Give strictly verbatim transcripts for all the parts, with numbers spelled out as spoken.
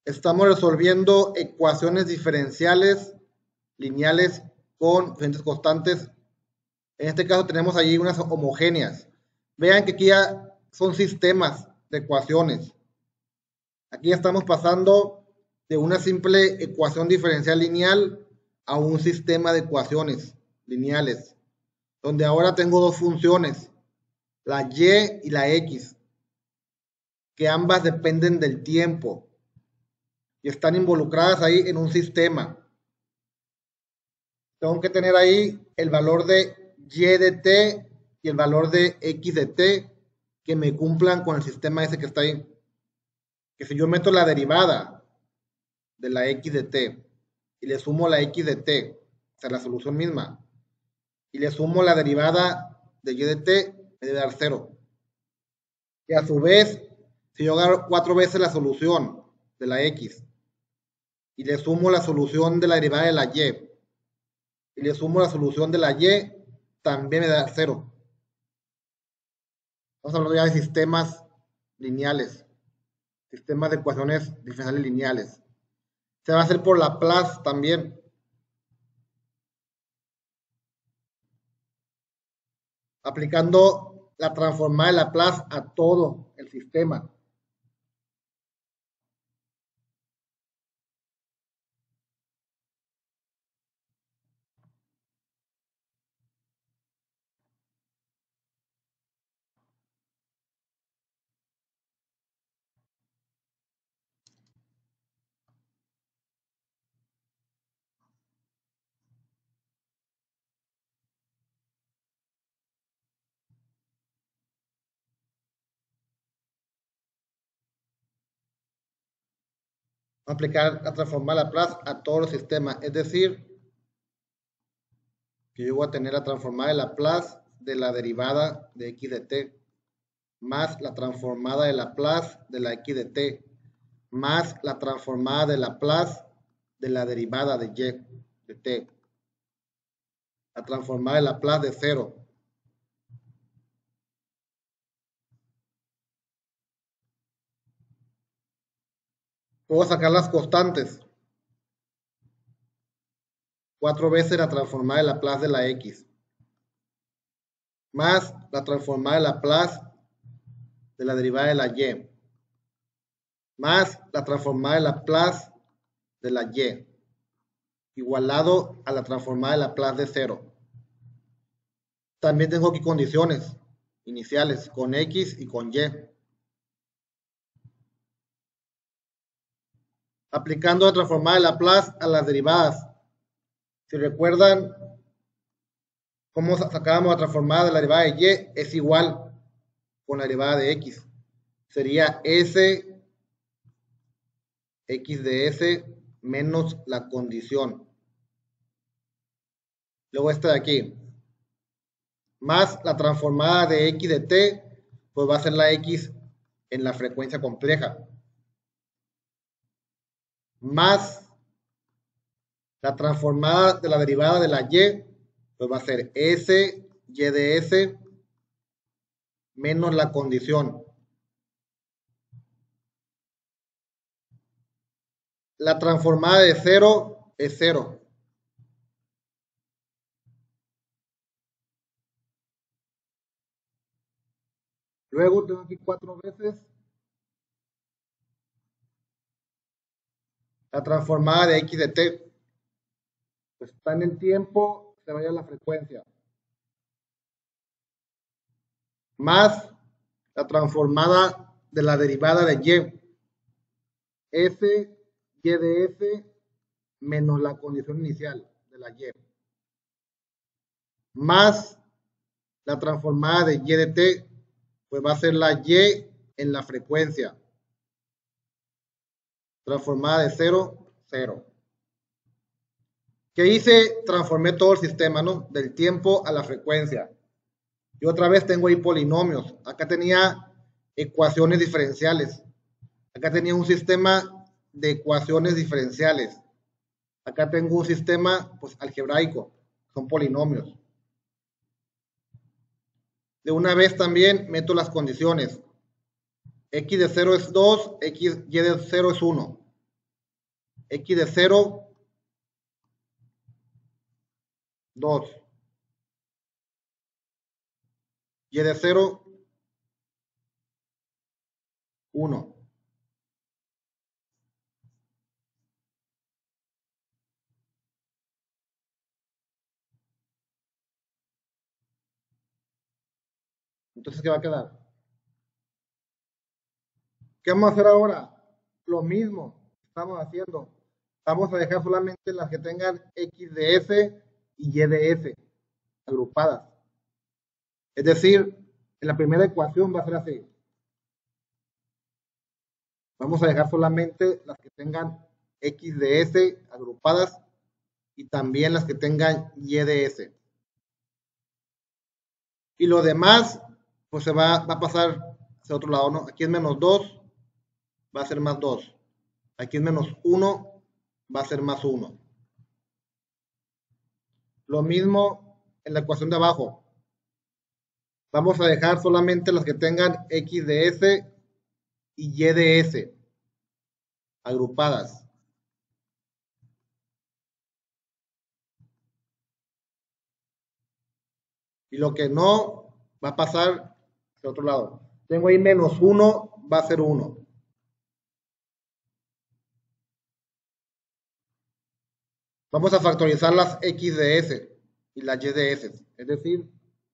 Estamos resolviendo ecuaciones diferenciales lineales con diferentes constantes. En este caso tenemos allí unas homogéneas. Vean que aquí ya son sistemas de ecuaciones. Aquí ya estamos pasando de una simple ecuación diferencial lineal a un sistema de ecuaciones lineales, donde ahora tengo dos funciones, la y y la x, que ambas dependen del tiempo y están involucradas ahí en un sistema. Tengo que tener ahí el valor de y de t y el valor de x de t que me cumplan con el sistema ese que está ahí. Que si yo meto la derivada de la x de t y le sumo la x de t, o sea, la solución misma, y le sumo la derivada de y de t, me debe dar cero. Y a su vez, si yo agarro cuatro veces la solución de la x y le sumo la solución de la derivada de la y y le sumo la solución de la y, también me da cero. Estamos hablando ya de sistemas lineales, sistemas de ecuaciones diferenciales lineales. Se va a hacer por Laplace también. Aplicando la transformada de Laplace a todo el sistema. Aplicar la transformada de Laplace a todos los sistemas. Es decir, que yo voy a tener la transformada de Laplace de la derivada de x de t, más la transformada de Laplace de la x de t, más la transformada de Laplace de la derivada de y de t, la transformada de Laplace de cero. Puedo sacar las constantes. Cuatro veces la transformada de Laplace de la x, más la transformada de Laplace de la derivada de la y, más la transformada de Laplace de la y, igualado a la transformada de Laplace de cero. También tengo aquí condiciones iniciales con x y con y. Aplicando la transformada de Laplace a las derivadas. Si recuerdan cómo sacábamos la transformada de la derivada de y, es igual con la derivada de x. Sería s x de s menos la condición. Luego esta de aquí. Más la transformada de x de t, pues va a ser la x en la frecuencia compleja. Más la transformada de la derivada de la y, pues va a ser s y de s menos la condición. La transformada de cero es cero. Luego tengo aquí cuatro veces la transformada de x de t. Pues está en el tiempo, se vaya a la frecuencia. Más la transformada de la derivada de y. S y de s menos la condición inicial de la y. Más la transformada de y de t, pues va a ser la y en la frecuencia. Transformada de cero, cero. ¿Qué hice? Transformé todo el sistema, ¿no? Del tiempo a la frecuencia. Y otra vez tengo ahí polinomios. Acá tenía ecuaciones diferenciales. Acá tenía un sistema de ecuaciones diferenciales. Acá tengo un sistema pues algebraico. Son polinomios. De una vez también meto las condiciones. X de cero es dos, x, y de cero es uno. X de cero, dos. Y de cero, uno. Entonces, ¿qué va a quedar? ¿Qué vamos a hacer ahora? Lo mismo estamos haciendo. Vamos a dejar solamente las que tengan X de S y Y de S agrupadas. Es decir, en la primera ecuación va a ser así. Vamos a dejar solamente las que tengan X de S agrupadas y también las que tengan Y de S. Y lo demás, pues se va, va a pasar hacia otro lado, ¿no? Aquí es menos dos, va a ser más dos. Aquí es menos uno, va a ser más uno. Lo mismo en la ecuación de abajo. Vamos a dejar solamente las que tengan X de S y Y de S agrupadas. Y lo que no va a pasar hacia otro lado. Tengo ahí menos uno, va a ser uno. Vamos a factorizar las X de S y las Y de S. Es decir,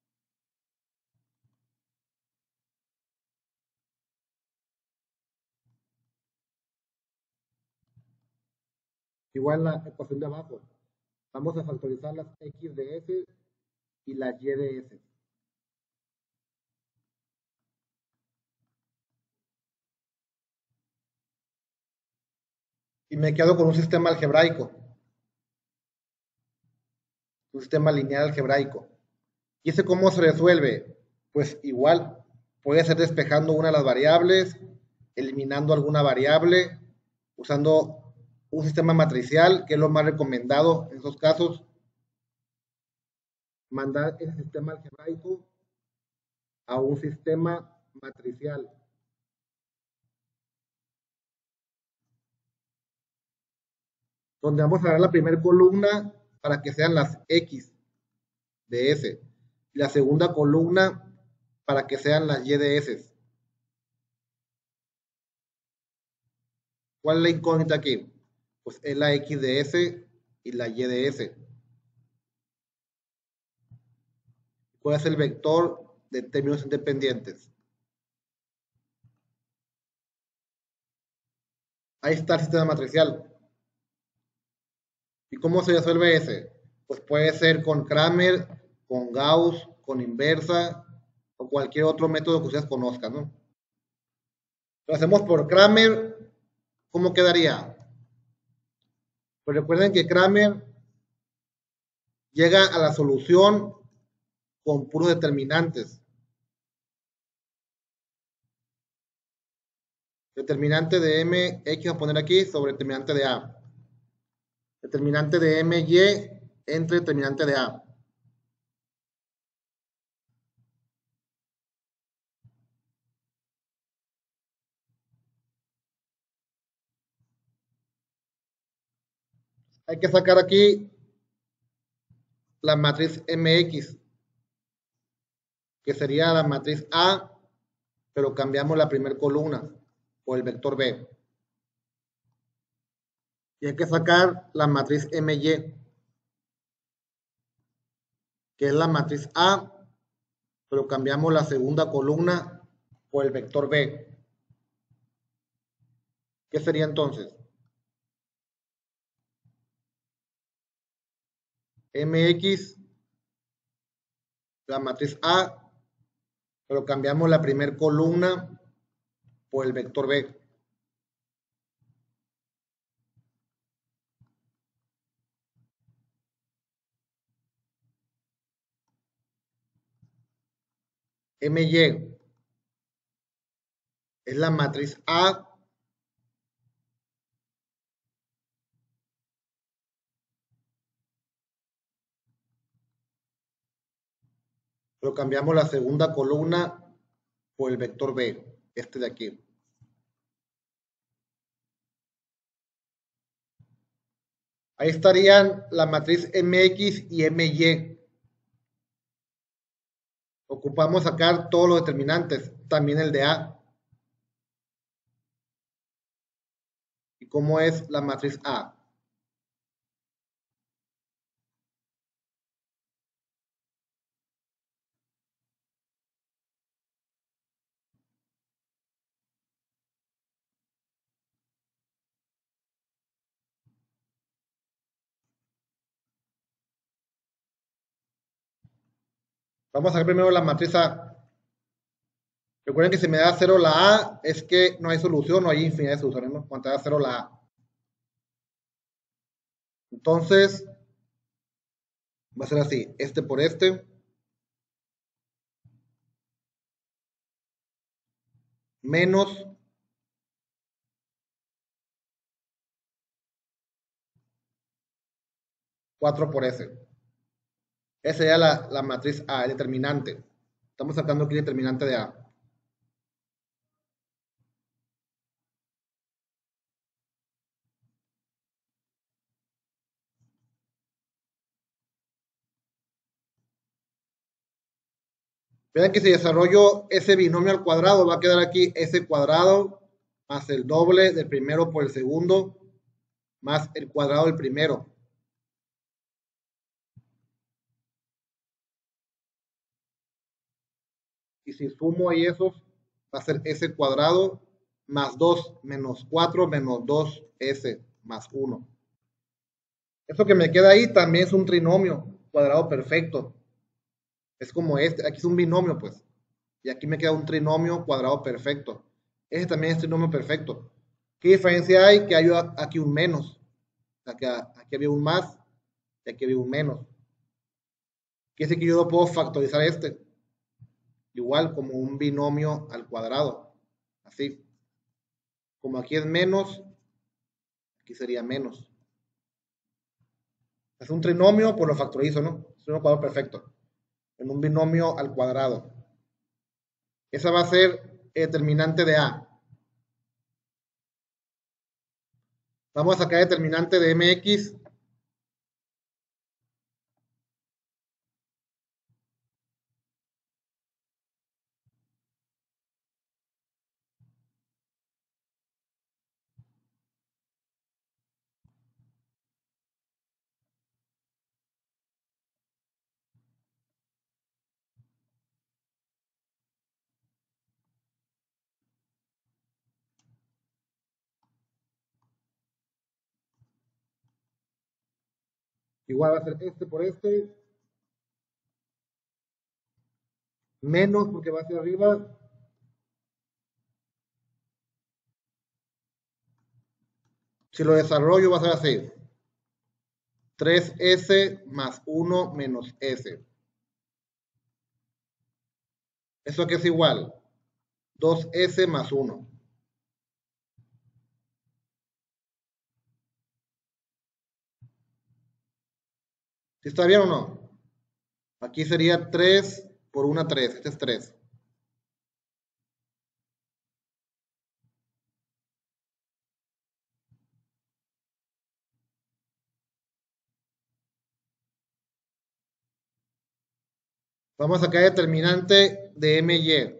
igual en la ecuación de abajo. Vamos a factorizar las X de S y las Y de S. Y me quedo con un sistema algebraico. Un sistema lineal algebraico. ¿Y ese cómo se resuelve? Pues igual, puede ser despejando una de las variables, eliminando alguna variable, usando un sistema matricial, que es lo más recomendado en esos casos. Mandar ese sistema algebraico a un sistema matricial. Donde vamos a dar la primera columna para que sean las X de S. Y la segunda columna para que sean las Y de S. ¿Cuál es la incógnita aquí? Pues es la X de S y la Y de S. ¿Cuál es el vector de términos independientes? Ahí está el sistema matricial. ¿Y cómo se resuelve ese? Pues puede ser con Kramer, con Gauss, con inversa o cualquier otro método que ustedes conozcan, ¿no? Lo hacemos por Kramer, ¿cómo quedaría? Pues recuerden que Kramer llega a la solución con puros determinantes. Determinante de M, X vamos a poner aquí sobre determinante de A. Determinante de M, Y entre determinante de A. Hay que sacar aquí la matriz M X, que sería la matriz A, pero cambiamos la primera columna por el vector B. Y hay que sacar la matriz M Y, que es la matriz A, pero cambiamos la segunda columna por el vector B. ¿Qué sería entonces? M X, la matriz A, pero cambiamos la primera columna por el vector B. M Y es la matriz A, pero cambiamos la segunda columna por el vector B, este de aquí. Ahí estarían la matriz M X y M Y. Ocupamos sacar todos los determinantes, también el de A. ¿Y cómo es la matriz A? Vamos a sacar primero la matriz A. Recuerden que si me da cero la A, es que no hay solución, no hay infinidad de soluciones, ¿no? Cuando te da cero la A. Entonces, va a ser así, este por este, menos cuatro por ese. Esa sería la, la matriz A, el determinante. Estamos sacando aquí el determinante de A. Vean que si desarrollo ese binomio al cuadrado, va a quedar aquí ese cuadrado más el doble del primero por el segundo, más el cuadrado del primero. Y si sumo ahí esos, va a ser ese cuadrado más dos menos cuatro menos dos s más uno. Eso que me queda ahí también es un trinomio cuadrado perfecto. Es como este, aquí es un binomio, pues. Y aquí me queda un trinomio cuadrado perfecto. Ese también es trinomio perfecto. ¿Qué diferencia hay? Que hay aquí un menos. O sea, que aquí había un más y aquí había un menos. Quiere decir que yo no puedo factorizar este. Igual como un binomio al cuadrado. Así. Como aquí es menos, aquí sería menos. Es un trinomio, pues lo factorizo, ¿no? Es un cuadrado perfecto. En un binomio al cuadrado. Esa va a ser el determinante de A. Vamos a sacar el determinante de M X. Igual va a ser este por este. Menos porque va hacia arriba. Si lo desarrollo va a ser así. tres s más uno menos s. ¿Eso aquí es igual? dos s más uno. ¿Sí está bien o no? Aquí sería tres por una tres. Este es tres. Vamos a sacar el determinante de M Y.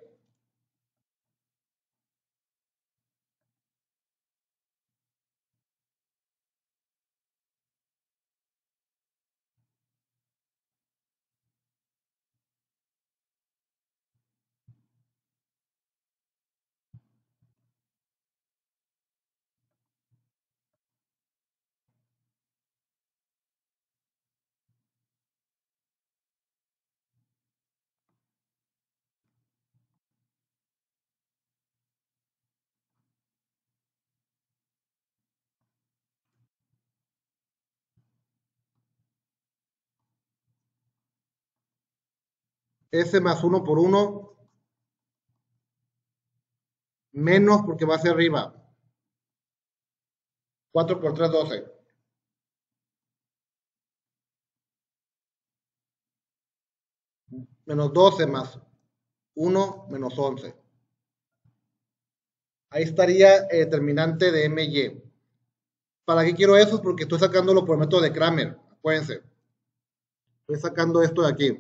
S más uno por uno. Menos porque va hacia arriba. cuatro por tres, doce. Menos doce más uno menos once. Ahí estaría el determinante de M Y. ¿Para qué quiero eso? Porque estoy sacándolo por método de Kramer. Acuérdense. Estoy sacando esto de aquí.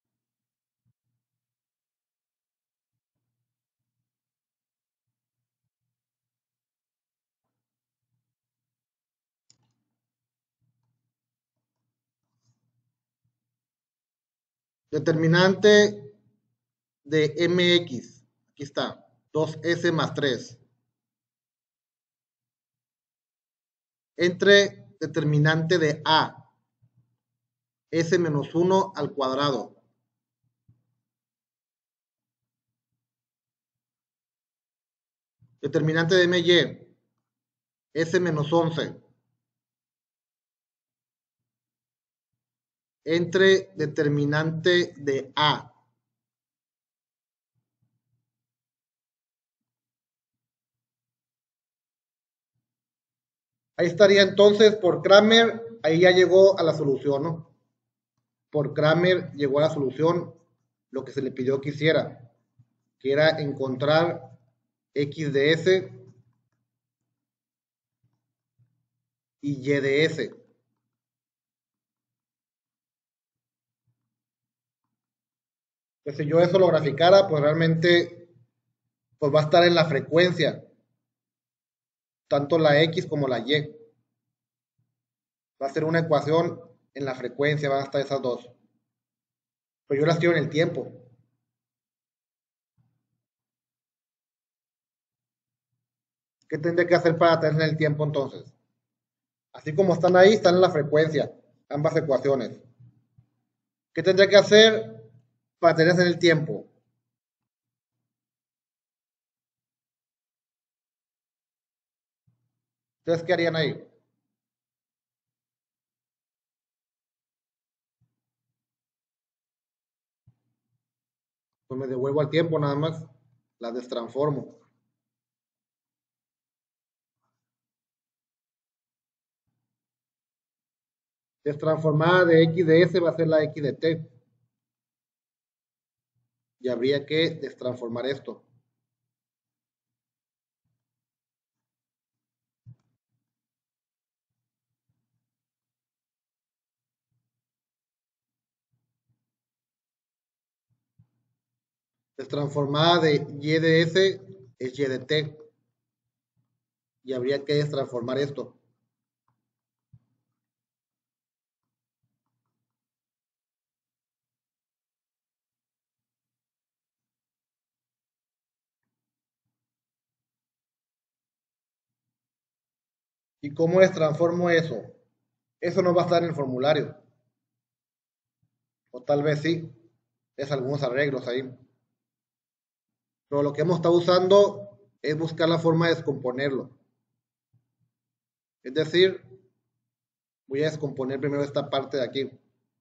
Determinante de mx. Aquí está. dos ese más tres. Entre determinante de a. S menos uno al cuadrado. Determinante de my. S menos once. Entre determinante de a. Ahí estaría entonces por Kramer, ahí ya llegó a la solución, ¿no? Por Kramer llegó a la solución lo que se le pidió que hiciera, que era encontrar x de s y y de s. Pues si yo eso lo graficara, pues realmente pues va a estar en la frecuencia, tanto la x como la y. Va a ser una ecuación en la frecuencia, van a estar esas dos. Pero yo las quiero en el tiempo. ¿Qué tendré que hacer para tener en el tiempo entonces? Así como están ahí, están en la frecuencia, ambas ecuaciones. ¿Qué tendré que hacer para tener en el tiempo? ¿Ustedes qué harían ahí? Pues me devuelvo al tiempo nada más, las destransformo. Destransformada de x de s va a ser la x de t. Y habría que destransformar esto. Destransformada de y de s es y de t. Y habría que destransformar esto. ¿Y cómo destransformo eso? Eso no va a estar en el formulario. O tal vez sí. Es algunos arreglos ahí. Pero lo que hemos estado usando es buscar la forma de descomponerlo. Es decir, voy a descomponer primero esta parte de aquí.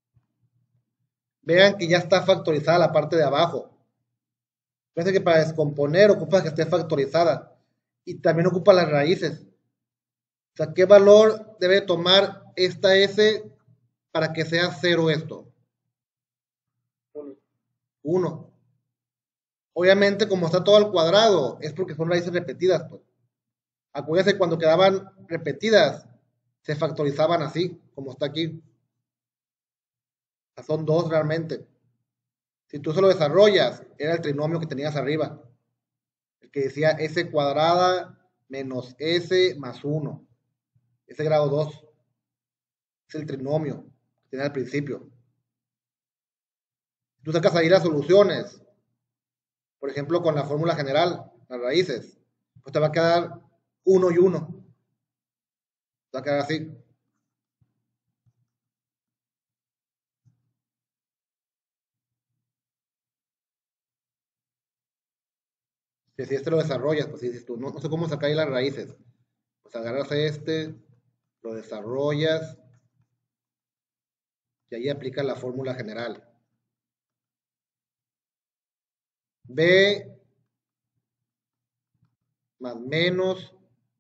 Vean que ya está factorizada la parte de abajo. Parece que para descomponer ocupa que esté factorizada. Y también ocupa las raíces. O sea, ¿qué valor debe tomar esta S para que sea cero esto? uno. Obviamente, como está todo al cuadrado, es porque son raíces repetidas, pues. Acuérdense, cuando quedaban repetidas, se factorizaban así, como está aquí. O sea, son dos realmente. Si tú se lo desarrollas, era el trinomio que tenías arriba. El que decía S cuadrada menos S más uno. Ese grado dos. Es el trinomio que tenía al principio. Si tú sacas ahí las soluciones, por ejemplo, con la fórmula general, las raíces, pues te va a quedar uno y uno. Te va a quedar así. Si, si este lo desarrollas, pues si dices tú, no, no sé cómo sacar ahí las raíces. Pues agarras este, lo desarrollas y ahí aplicas la fórmula general. B más menos,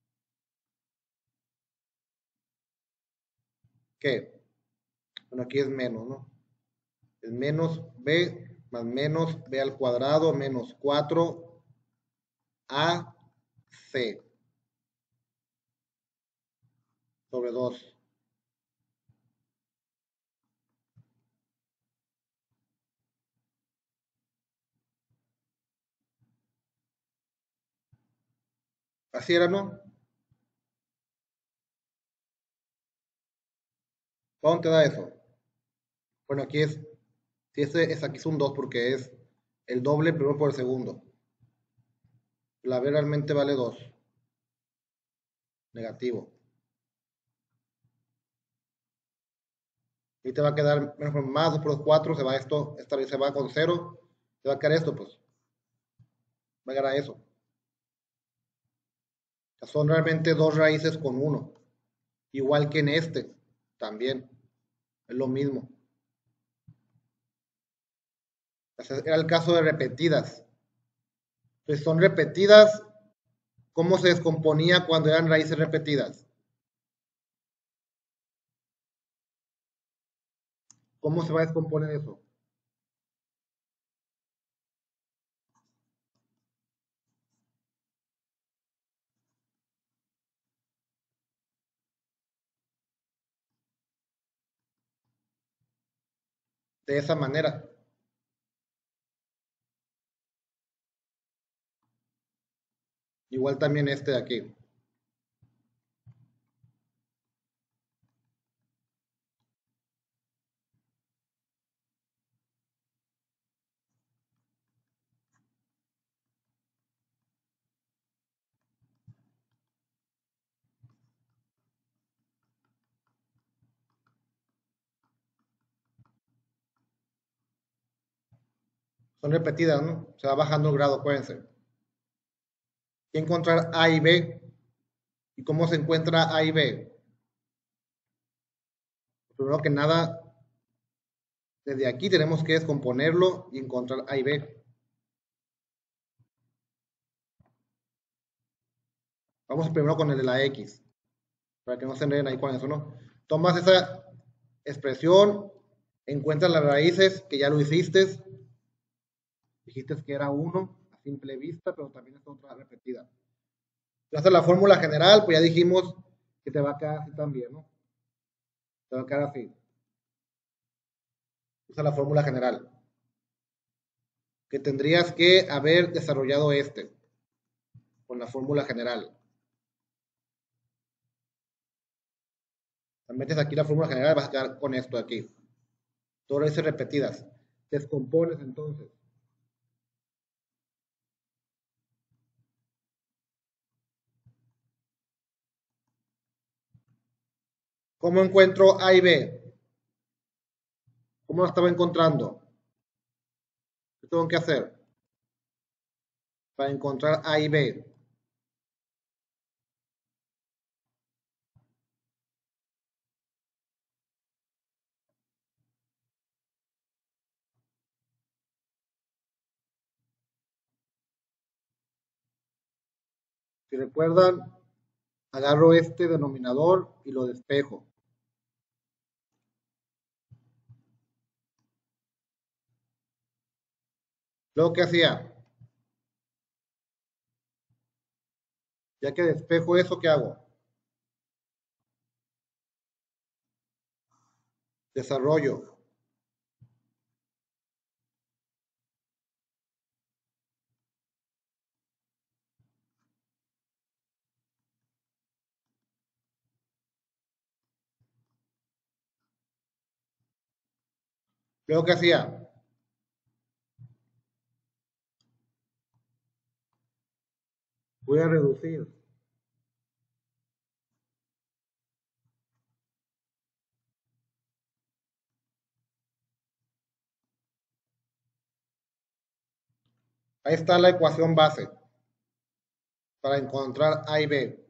¿qué? Bueno, aquí es menos, ¿no? Es menos B más menos B al cuadrado menos cuatro A C. sobre dos. Así era, ¿no? ¿Cuánto te da eso? Bueno, aquí es, si este es aquí es un dos porque es el doble primero por el segundo. La B realmente vale dos. Negativo. Y te va a quedar menos más dos por dos, cuatro, se va esto, esta vez se va con cero, te va a quedar esto, pues. Va a quedar a eso. O sea, son realmente dos raíces con uno. Igual que en este, también. Es lo mismo. O sea, era el caso de repetidas. Pues son repetidas, ¿cómo se descomponía cuando eran raíces repetidas? ¿Cómo se va a descomponer eso? De esa manera. Igual también este de aquí. Son repetidas, ¿no? Se va bajando el grado, acuérdense. Y encontrar A y B. ¿Y cómo se encuentra A y B? Primero que nada, desde aquí tenemos que descomponerlo y encontrar A y B. Vamos primero con el de la X, para que no se enreden ahí con eso, ¿no? Tomas esa expresión, encuentras las raíces, que ya lo hiciste, dijiste que era uno a simple vista, pero también es otra repetida. Haces la fórmula general, pues ya dijimos que te va a quedar así también, ¿no? Te va a quedar así. Usa la fórmula general. Que tendrías que haber desarrollado este con la fórmula general. Metes aquí la fórmula general, vas a quedar con esto de aquí. Todas veces repetidas. Descompones entonces. ¿Cómo encuentro A y B? ¿Cómo lo estaba encontrando? ¿Qué tengo que hacer para encontrar A y B? Si recuerdan, agarro este denominador y lo despejo. Luego, ¿qué hacía? Ya que despejo eso, ¿qué hago? Desarrollo. Luego, ¿qué hacía? Voy a reducir. Ahí está la ecuación base para encontrar A y B.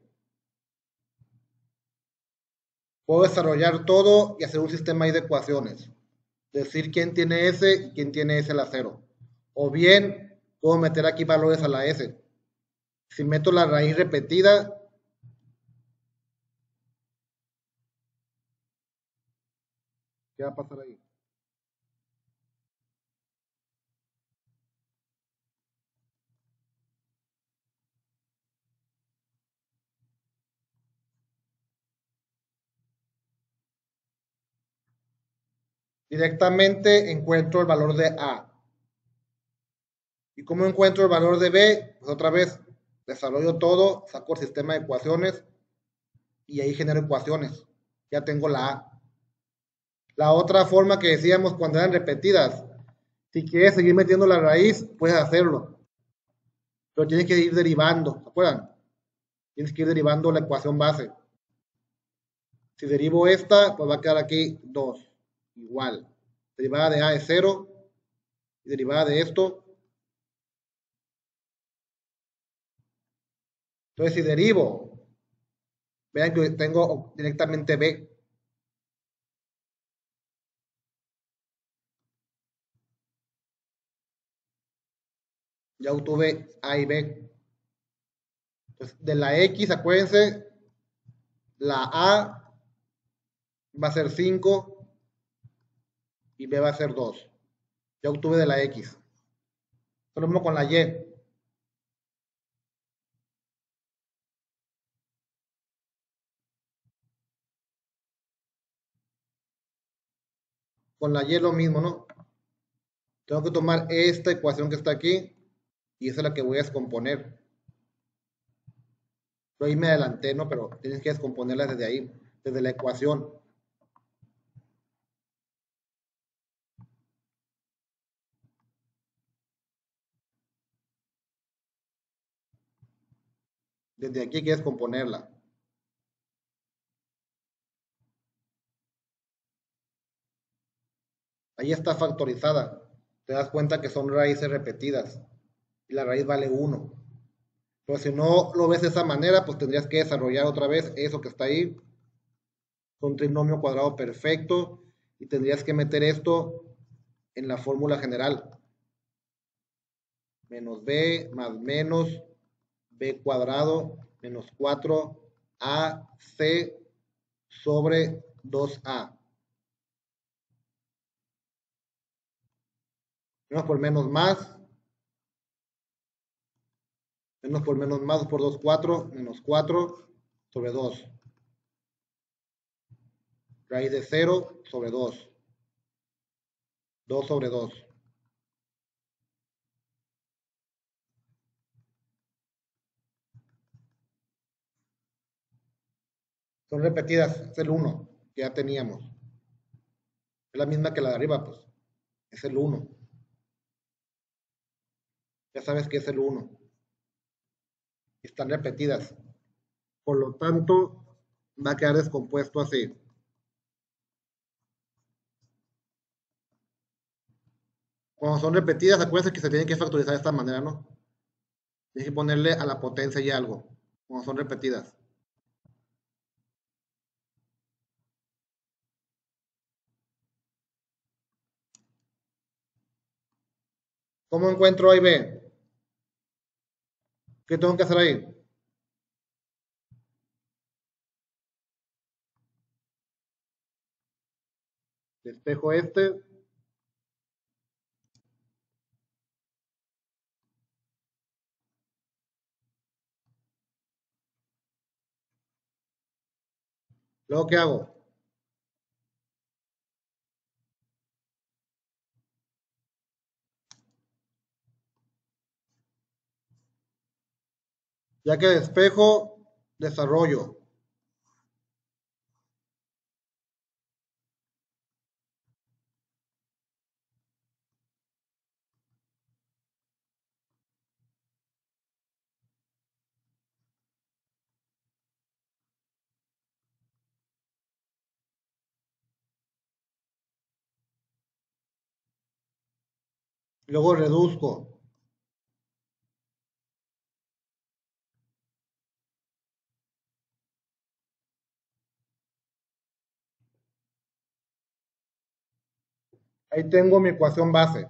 Puedo desarrollar todo y hacer un sistema ahí de ecuaciones. Decir quién tiene S y quién tiene S a la cero. O bien, puedo meter aquí valores a la S. Si meto la raíz repetida, ¿qué va a pasar ahí? directamente encuentro el valor de A. ¿Y cómo encuentro el valor de B? Pues otra vez, desarrollo todo, saco el sistema de ecuaciones y ahí genero ecuaciones. Ya tengo la A. La otra forma que decíamos cuando eran repetidas, si quieres seguir metiendo la raíz, puedes hacerlo. Pero tienes que ir derivando, ¿se acuerdan? Tienes que ir derivando la ecuación base. Si derivo esta, pues va a quedar aquí dos. Igual. Derivada de A es cero. Y derivada de esto. Entonces, si derivo, vean que tengo directamente B. Ya obtuve A y B. Entonces, de la X, acuérdense, la A va a ser cinco y B va a ser dos. Ya obtuve de la X. Lo mismo con la Y. Con la Y lo mismo, ¿no? Tengo que tomar esta ecuación que está aquí y esa es la que voy a descomponer. Yo ahí me adelanté, ¿no? Pero tienes que descomponerla desde ahí, desde la ecuación. Desde aquí hay que descomponerla. Ahí está factorizada. Te das cuenta que son raíces repetidas. Y la raíz vale uno. Pero si no lo ves de esa manera, pues tendrías que desarrollar otra vez eso que está ahí. Un trinomio cuadrado perfecto. Y tendrías que meter esto en la fórmula general. Menos b más menos b cuadrado menos cuatro a c sobre dos a. Menos por menos más. Menos por menos más, dos por dos, cuatro. Menos cuatro sobre dos. Raíz de cero sobre dos. dos sobre dos. Son repetidas, es el uno que ya teníamos. Es la misma que la de arriba, pues. Es el uno. Ya sabes que es el uno. Están repetidas. Por lo tanto, va a quedar descompuesto así. Cuando son repetidas, acuérdense que se tienen que factorizar de esta manera, ¿no? Tienes que ponerle a la potencia y algo. Cuando son repetidas. ¿Cómo encuentro A y B? ¿Qué tengo que hacer ahí? Despejo este. Luego, ¿qué hago? Ya que despejo, desarrollo. Luego reduzco. Ahí tengo mi ecuación base.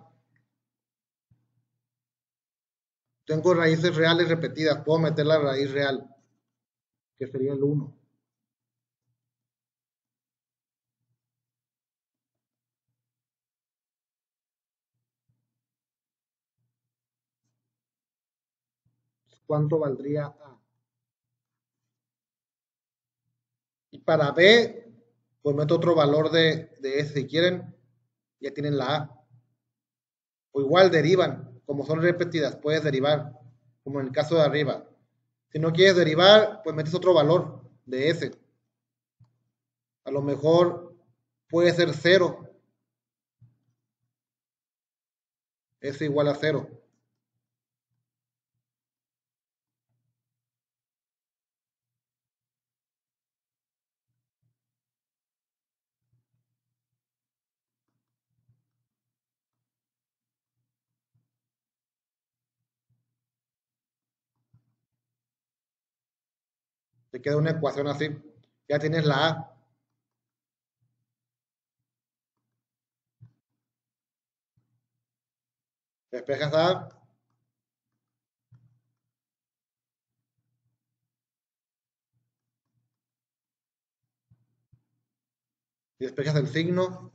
Tengo raíces reales repetidas. Puedo meter la raíz real, que sería el uno. ¿Cuánto valdría A? Y para B, pues meto otro valor de, de S si quieren. ya tienen la A. O igual derivan, como son repetidas, puedes derivar, como en el caso de arriba. Si no quieres derivar, pues metes otro valor de S. A lo mejor puede ser cero. S igual a cero. Te queda una ecuación así. Ya tienes la A. Despejas A. Y despejas el signo.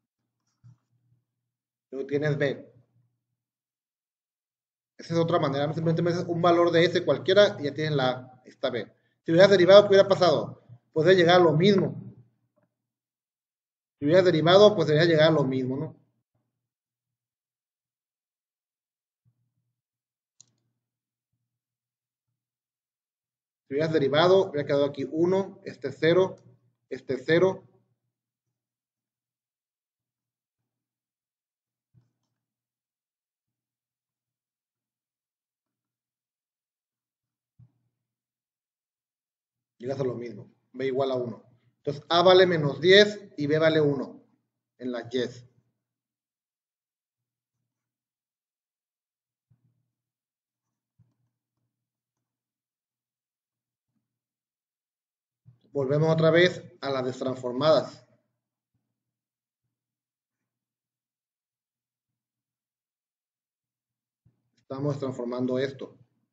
Luego tienes B. Esa es otra manera. Simplemente metes un valor de S cualquiera y ya tienes la A. Está B. Si hubieras derivado, ¿qué hubiera pasado? Podría llegar a lo mismo. Si hubieras derivado, pues debería llegar a lo mismo, ¿no? Si hubieras derivado, hubiera quedado aquí uno, este cero, este cero. Llegas a lo mismo. B igual a uno. Entonces, A vale menos diez y B vale uno en la yes. Volvemos otra vez a las destransformadas. Estamos transformando esto.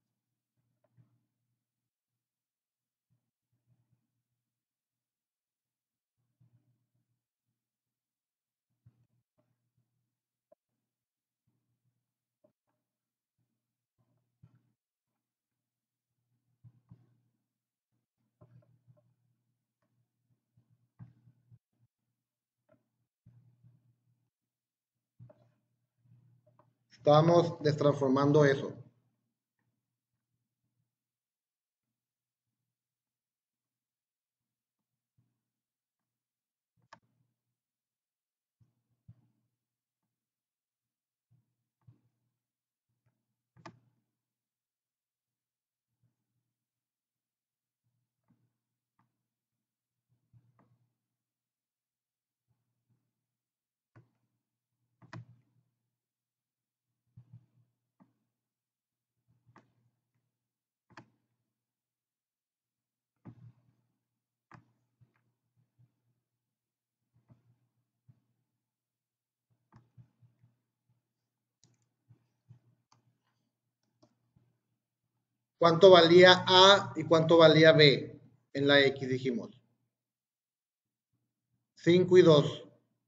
Estamos destransformando eso. ¿Cuánto valía A y cuánto valía B en la X, dijimos? cinco y dos.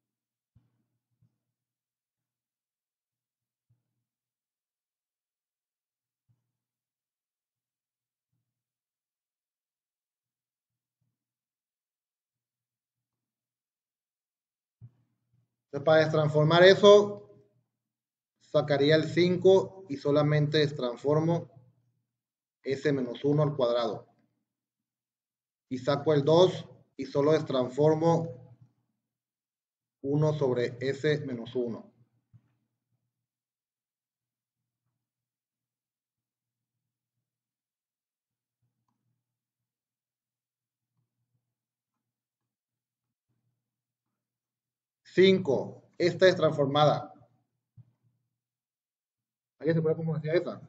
Entonces, para destransformar eso, sacaría el cinco y solamente destransformo S menos uno al cuadrado. Y saco el dos y solo destransformo uno sobre S menos uno. cinco. Esta es transformada. ¿Alguien se acuerda cómo hacía esa?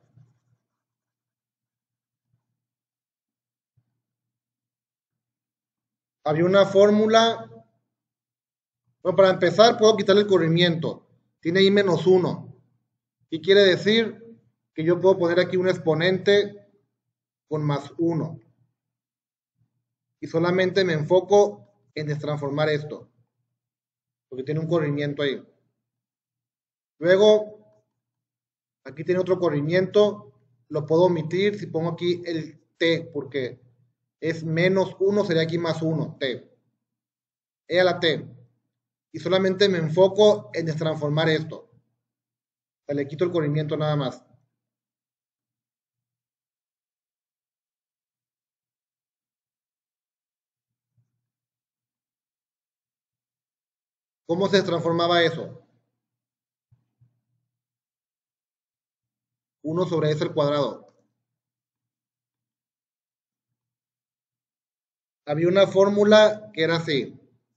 Había una fórmula. Bueno, para empezar, puedo quitarle el corrimiento. Tiene I menos uno. ¿Qué quiere decir? Que yo puedo poner aquí un exponente con más uno. Y solamente me enfoco en destransformar esto. Porque tiene un corrimiento ahí. Luego, aquí tiene otro corrimiento. Lo puedo omitir si pongo aquí el t, porque es menos uno, sería aquí más uno, t. E a la t. y solamente me enfoco en destransformar esto. O sea, le quito el corrimiento nada más. ¿Cómo se transformaba eso? uno sobre S al cuadrado. Había una fórmula que era así.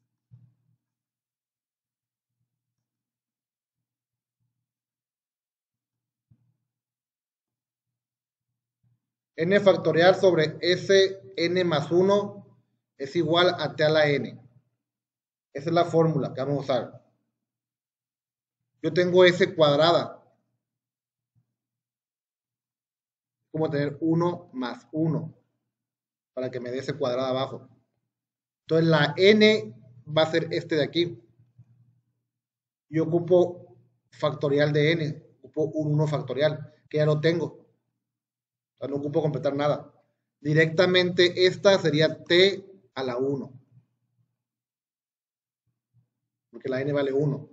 N factorial sobre Sn más uno es igual a T a la N. Esa es la fórmula que vamos a usar. Yo tengo S cuadrada. Como tener uno más uno para que me dé ese cuadrado abajo. Entonces la N va a ser este de aquí. Yo ocupo factorial de N. Ocupo un uno factorial, que ya lo tengo. O sea, no ocupo completar nada. Directamente esta sería T a la uno. Porque la N vale uno.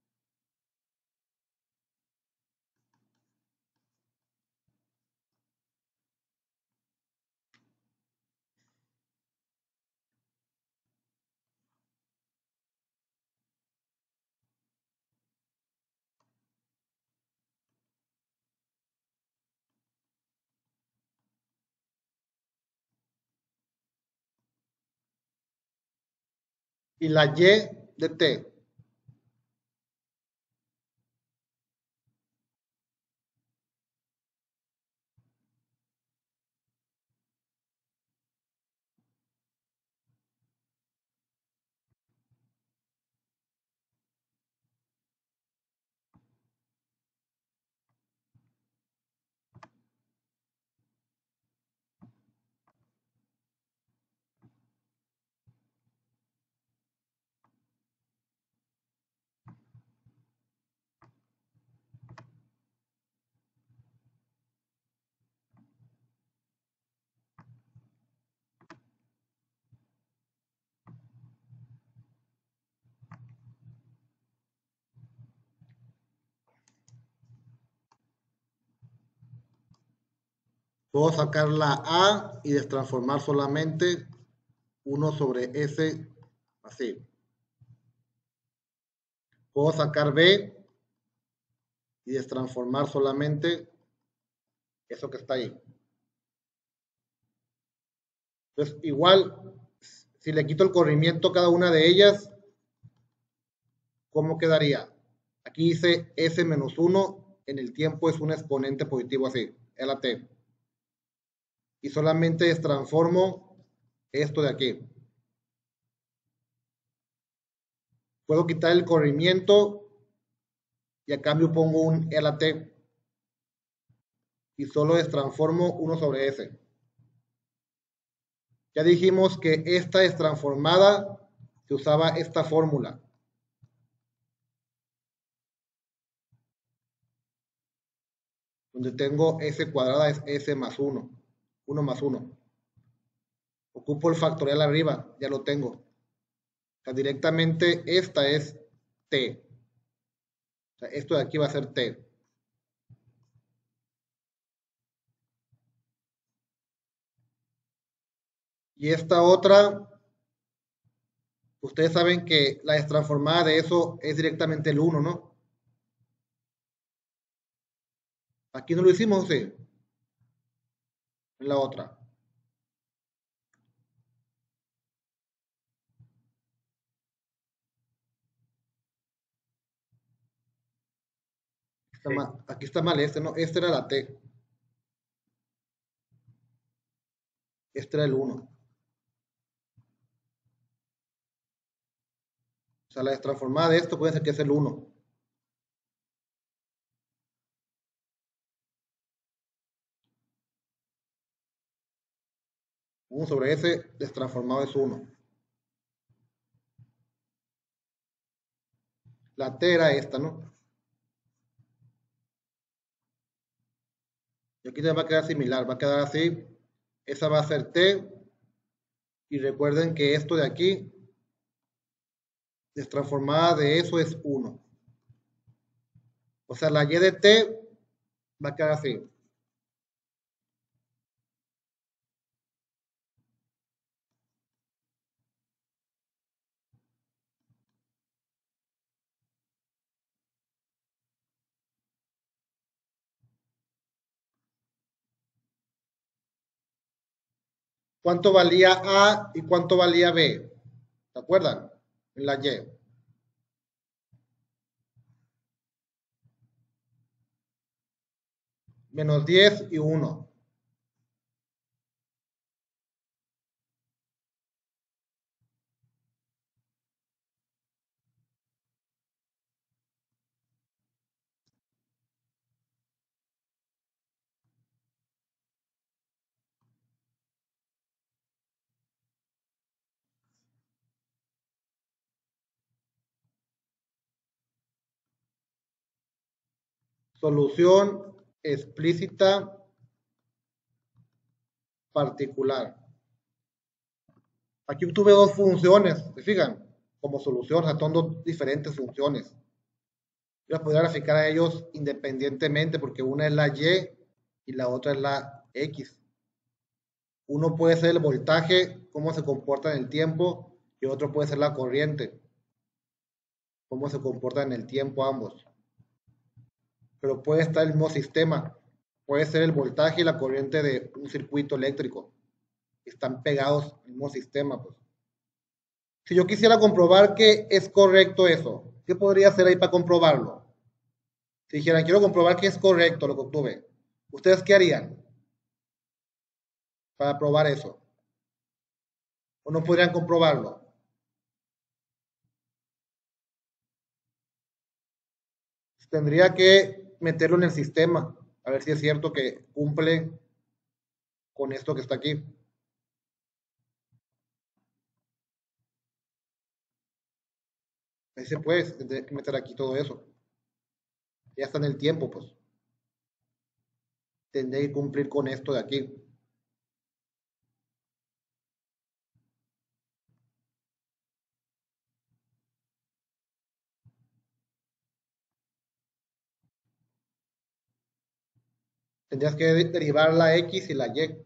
Y la Y de T. Puedo sacar la A y destransformar solamente uno sobre S, así. Puedo sacar B y destransformar solamente eso que está ahí. Entonces, igual, si le quito el corrimiento a cada una de ellas, ¿cómo quedaría? Aquí dice S menos uno, en el tiempo es un exponente positivo así, L a T. Y solamente destransformo esto de aquí. Puedo quitar el corrimiento y a cambio pongo un L a T. Y solo destransformo uno sobre S. Ya dijimos que esta destransformada se usaba esta fórmula. Donde tengo S cuadrada es S más uno. uno más uno. Ocupo el factorial arriba, ya lo tengo. O sea, directamente esta es T. O sea, esto de aquí va a ser T. Y esta otra, ustedes saben que la destransformada de eso es directamente el uno, ¿no? Aquí no lo hicimos, sí. En la otra. Está Sí. mal, aquí está mal este, ¿no? Este era la T. Este era el uno. O sea, la destransformada de esto puede ser que es el uno. uno sobre S destransformado es uno. La T era esta, ¿no? Y aquí te va a quedar similar, va a quedar así. Esa va a ser T. Y recuerden que esto de aquí Destransformada de eso es uno. O sea, la y de t va a quedar así. ¿Cuánto valía A y cuánto valía B? ¿Se acuerdan? En la Y. Menos diez y uno. Solución explícita particular. Aquí obtuve dos funciones, ¿se fijan? Como solución, o sea, son dos diferentes funciones. Yo las podría graficar a ellos independientemente porque una es la Y y la otra es la X. Uno puede ser el voltaje, cómo se comporta en el tiempo, y otro puede ser la corriente, cómo se comporta en el tiempo ambos. Pero puede estar el mismo sistema. Puede ser el voltaje y la corriente de un circuito eléctrico. Están pegados en el mismo sistema, pues. Si yo quisiera comprobar que es correcto eso, ¿qué podría hacer ahí para comprobarlo? Si dijeran, quiero comprobar que es correcto lo que obtuve, ¿ustedes qué harían para probar eso? ¿O no podrían comprobarlo? Tendría que meterlo en el sistema, a ver si es cierto que cumple con esto que está aquí. Ahí se puede, tendría que meter aquí todo eso. Ya está en el tiempo, pues. Tendría que cumplir con esto de aquí. Tendrías que derivar la X y la Y.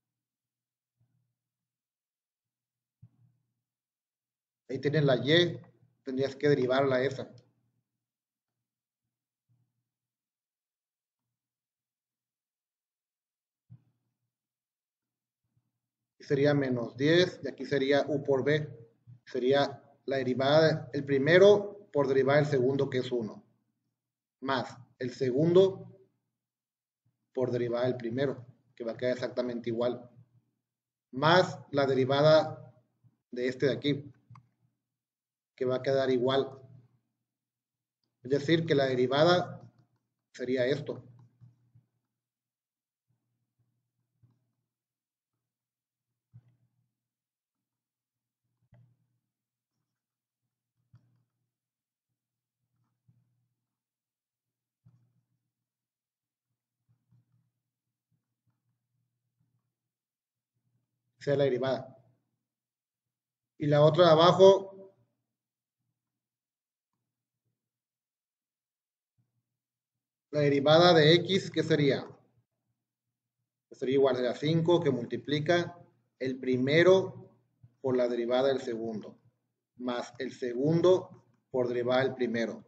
Ahí tienes la Y, tendrías que derivarla esa. Y sería menos diez, y aquí sería U por B. Sería la derivada, el primero por derivar el segundo, que es uno. Más el segundo por derivar el primero, que va a quedar exactamente igual. Más la derivada de este de aquí, que va a quedar igual. Es decir, que la derivada sería esto. Sea la derivada. Y la otra de abajo, la derivada de x, ¿qué sería? Sería igual, sería cinco que multiplica el primero por la derivada del segundo, más el segundo por derivada del primero,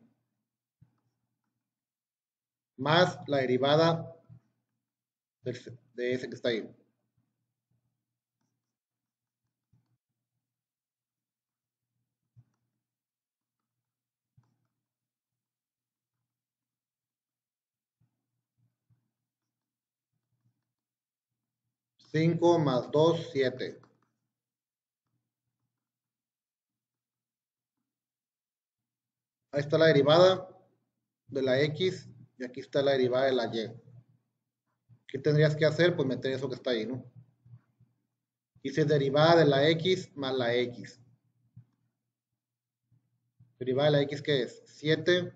más la derivada de ese que está ahí. cinco más dos, siete. Ahí está la derivada de la x y aquí está la derivada de la y. ¿Qué tendrías que hacer? Pues meter eso que está ahí, ¿no? Hice derivada de la x más la x. Derivada de la x, ¿qué es? siete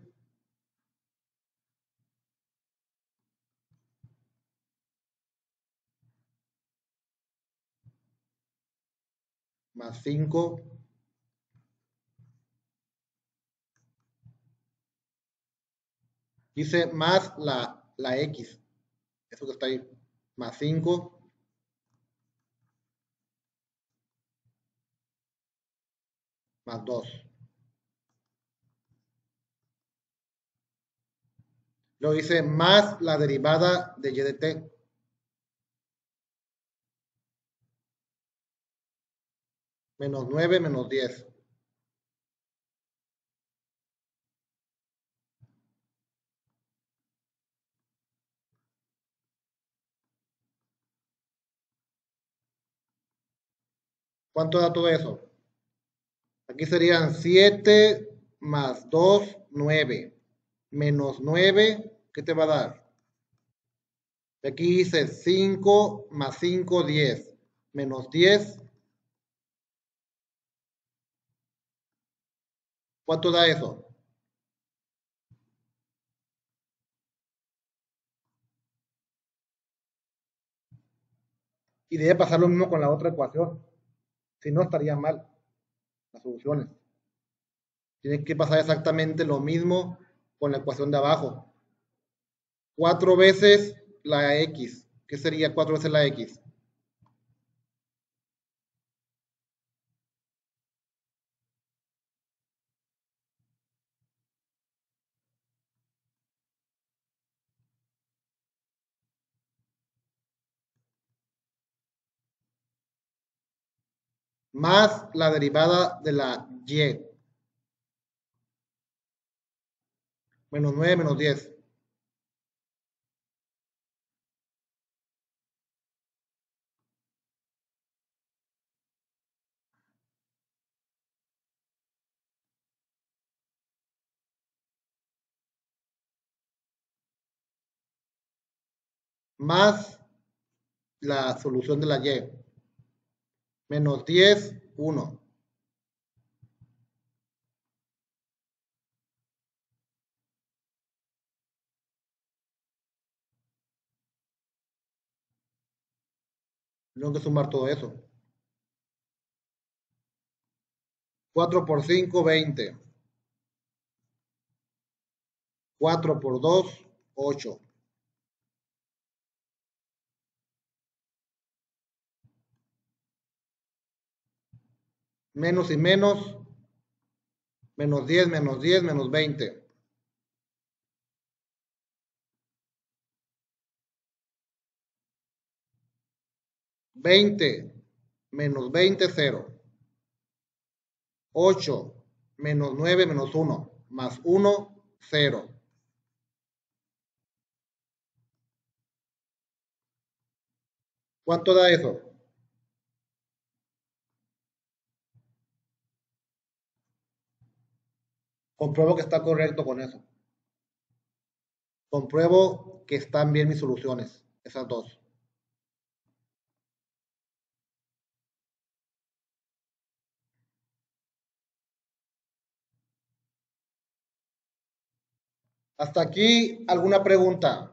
más cinco Dice más la, la X. Eso que está ahí. Más cinco. Más dos. Luego dice más la derivada de y de t. Menos nueve menos diez. ¿Cuánto da todo eso? Aquí serían siete más dos, nueve. Menos nueve, ¿qué te va a dar? Aquí dice cinco más cinco, diez. Menos diez. ¿Cuánto da eso? Y debe pasar lo mismo con la otra ecuación. Si no, estaría mal las soluciones. Tiene que pasar exactamente lo mismo con la ecuación de abajo. Cuatro veces la X. ¿Qué sería cuatro veces la X? Más la derivada de la Y. Menos nueve menos diez. Más la solución de la Y. Menos diez, uno. Tengo que sumar todo eso. cuatro por cinco, veinte. cuatro por dos, ocho. Menos y menos. Menos diez, menos diez, menos veinte. veinte menos veinte, cero. ocho menos nueve menos uno. Más uno, cero. ¿Cuánto da eso? Compruebo que está correcto con eso. Compruebo que están bien mis soluciones, esas dos. Hasta aquí, ¿alguna pregunta?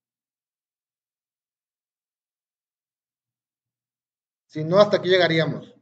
Si no, hasta aquí llegaríamos.